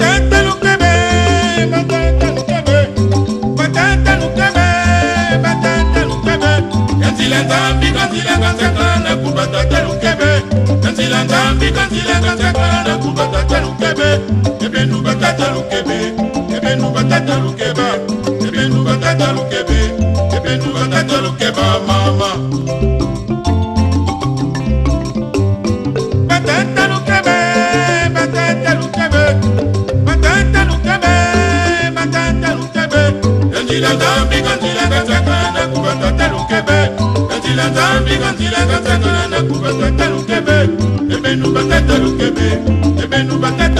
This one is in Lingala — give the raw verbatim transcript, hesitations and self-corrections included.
batata lukebe, batata lukebe, batata lukebe, batata lukebe. Kantila zambi, kantila kantakana kubatata lukebe. Kantila zambi, kantila kantakana kubatata lukebe. Ebe nu batata lukebe, ebe nu batata lukeba, ebe nu batata lukebe, ebe nu batata lukeba mama. Batata lukebe, batata lukebe, batata lukebe, batata lukebe. Kantila zambi, kantila kantakana kubatata lukebe. Kantila zambi, kantila kantakana kubatata lukebe. Ebe nu batata lukebe, ebe nu batata